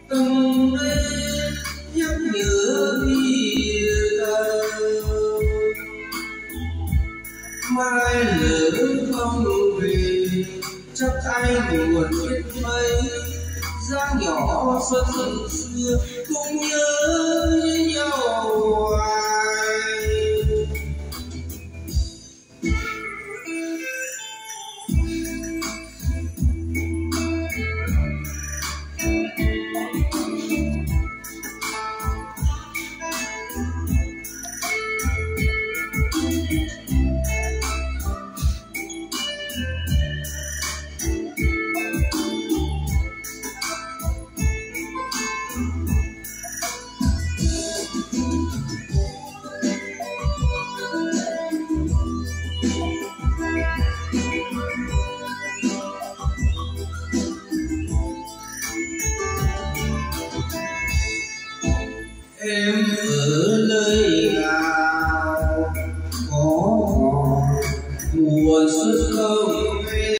từng đêm nhắc nhở đi đâu, mai lỡ không về chắc anh buồn biết mấy, dáng nhỏ xuân xưa cũng nhớ nhau hoài. Em ở nơi nào có mùa xuân không